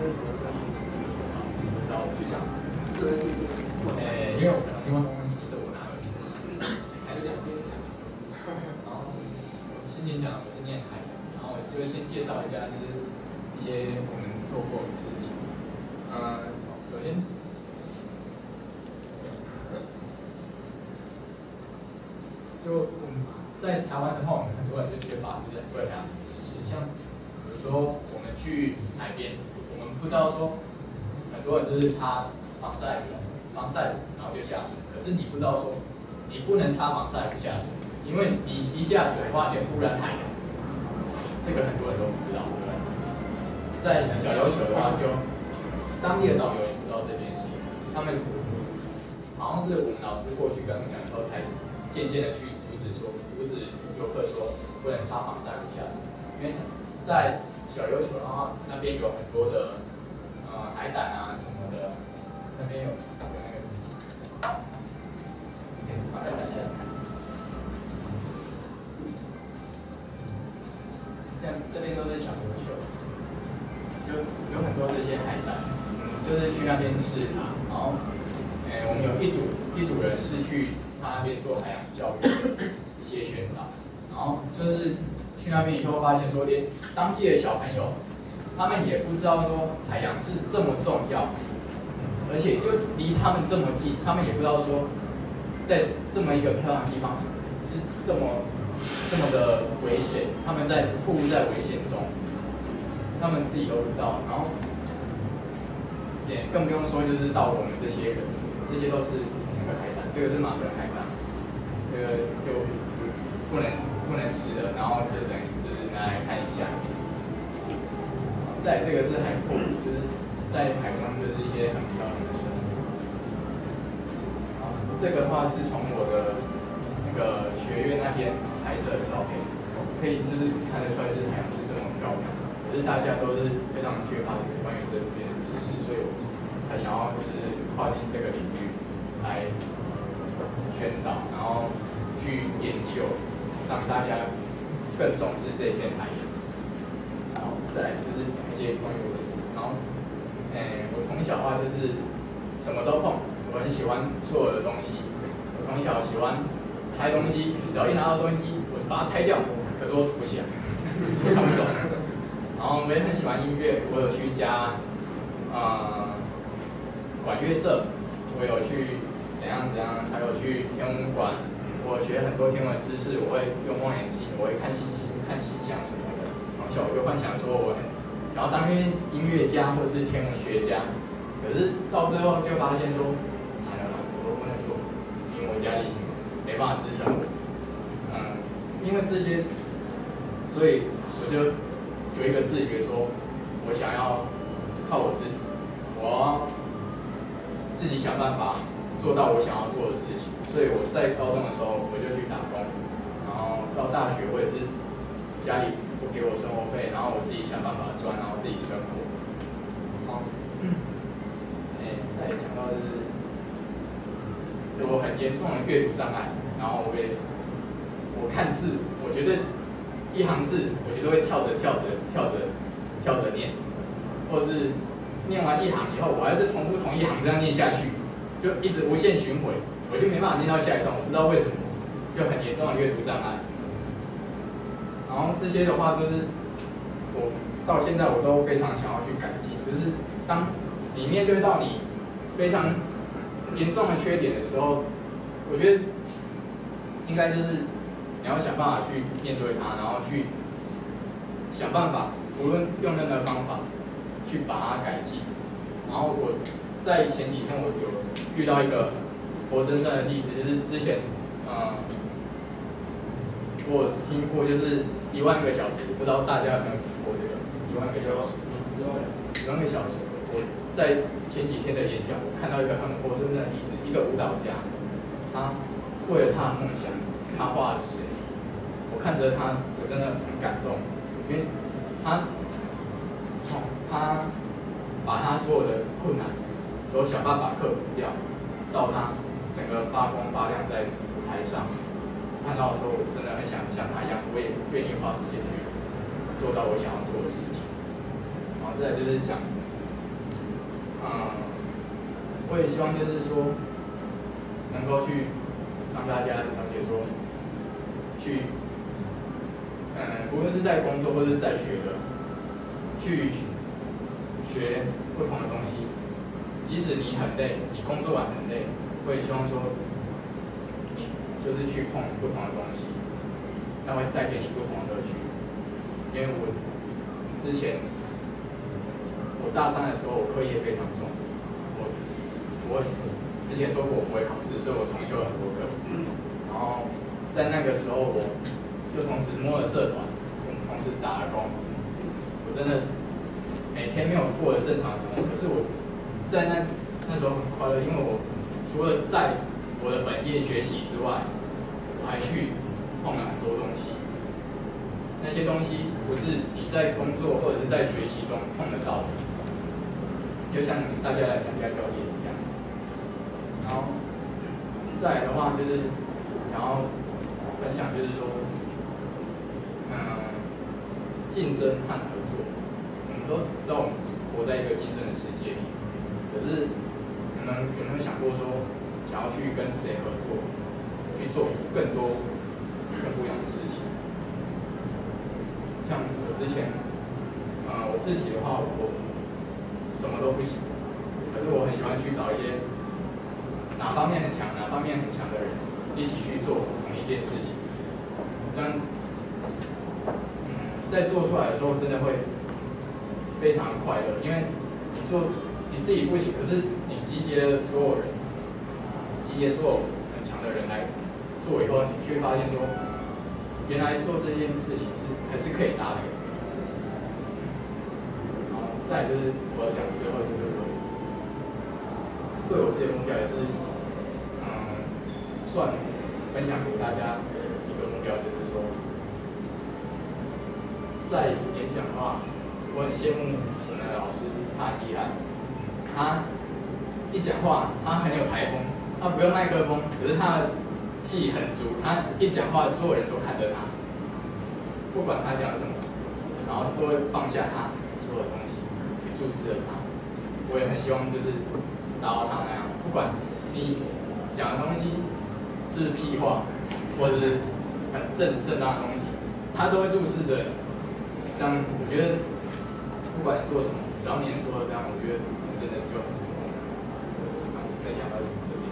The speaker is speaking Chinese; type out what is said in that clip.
然后我去讲，因为我可能另外东西是我拿了笔记，还是讲。然后我今天讲我是念海洋，然后我就会先介绍一下，就是一些我们做过的事情。首先，就在台湾的话，我们很多人就缺乏就是对海洋的知识，像比如说我们去海边，我们不知道说很多人就是擦防晒乳，然后就下水，可是你不知道说你不能擦防晒乳下水，因为你一下水的话，你污染海洋，这个很多人都不知道，对不对？在小琉球的话，就当地的导游也不知道这件事，他们好像是我们老师过去跟我们讲以后，才渐渐的去阻止游客说不能擦防晒乳下水，因为在小琉球的话，那边有很多的海胆啊什么的，那边有那个像这边都是小琉球，就有很多这些海胆，就是去那边视察，然后我们有一组人是去他那边做海洋教育的一些宣导，然后就是去那边以后发现说，连当地的小朋友，他们也不知道说海洋是这么重要，而且就离他们这么近，他们也不知道说，在这么一个漂亮的地方是这么的危险，他们在暴露在危险中，他们自己都不知道，然后也更不用说就是到我们这些人，这些都是那个海胆，这个是马粪海胆，这个就不能吃的，然后就是拿来看一下。再这个是海阔，就是在海中就是一些很漂亮的生物。这个的话是从我的那个学院那边拍摄的照片，可以就是看得出来，就是海洋是这么漂亮。可是大家都是非常缺乏关于这边的知识，所以我才想要就是跨进这个领域来宣导，然后去研究，让大家更重视这片海洋。然后再来就是讲一些关于我的事，然后我从小的话就是什么都碰，我很喜欢所有的东西。我从小喜欢拆东西，只要一拿到收音机，我就把它拆掉。可是我不想，我看不懂。然后我也很喜欢音乐，我有去加管乐社，我有去怎样，还有去天文馆，我学很多天文知识，我会用望远镜，我会看星星、看星象什么的。从小我就幻想说我然后当音乐家或是天文学家，可是到最后就发现说，惨了，我都不能做，因为我家里没办法支撑我。因为这些，所以我就有一个自觉说，我想要靠我自己，我要自己想办法做到我想要做的事情。所以我在高中的时候我就去打工，然后到大学我也是家里不给我生活费，然后我自己想办法赚，然后自己生活。好，再讲到就是我很严重的阅读障碍，然后我看字，我绝对一行字，我绝对会跳着念，或是念完一行以后，我还是重复同一行这样念下去，就一直无限循环，我就没办法念到下一段，我不知道为什么，就很严重的阅读障碍。然后这些的话，就是我到现在我都非常想要去改进，就是当你面对到你非常严重的缺点的时候，我觉得应该就是你要想办法去面对它，然后去想办法，无论用任何方法去把它改进。然后我在前几天我有遇到一个活生生的例子，就是之前我有听过就是10000个小时，不知道大家有没有听过这个10000个小时？10000个小时，我在前几天的演讲，我看到一个很活生生的例子，一个舞蹈家，他为了他的梦想，他花了10年。我看着他，我真的很感动，因为他把他所有的困难都想办法克服掉，到他整个发光发亮在舞台上。看到的时候，我真的很想像他一样，我也愿意花时间去做到我想要做的事情。然后再来就是讲我也希望就是说，能够去让大家了解说，无论是在工作或者是在学的，去学不同的东西。即使你很累，你工作完很累，我也希望说，你就是去碰不同的东西，它会带给你不同的乐趣。因为我之前，我大三的时候，我课业非常重，我之前说过我不会考试，所以我重修了很多课。然后在那个时候，我又同时摸了社团，同时打了工，我真的每天没有过得正常的生活。可是我在那时候很快乐，因为我除了在我的本业学习之外，我还去碰了很多东西。那些东西不是你在工作或者是在学习中碰得到的，就像大家来参加交接一样。然后再来的话，就是想要分享，就是说，竞争和合作。我们都知道我们活在一个竞争的世界里，可是有没有想过说，想要去跟谁合作，去做更多更不一样的事情？像我之前，我自己的话，我什么都不行，可是我很喜欢去找一些哪方面很强的人，一起去做同一件事情。这样，在做出来的时候，真的会非常快乐，因为你自己不行，可是你集结了所有人，集结所有很强的人来做以后，你却发现说，原来做这件事情还是可以达成。然后再来就是我要讲的最后就是说，对我自己的目标也是，算分享给大家一个目标，就是说，在演讲的话，我很羡慕我们的老师，他很厉害，他一讲话他很有台风，他不用麦克风，可是他的气很足，他一讲话所有人都看着他，不管他讲什么，然后都会放下他所有的东西去注视着他。我也很希望就是达到他那样，不管你讲的东西是屁话，或者是很正当的东西，他都会注视着你。这样，我觉得不管你做什么，只要你能做到这样，我觉得真的就很成功了。分享到这里。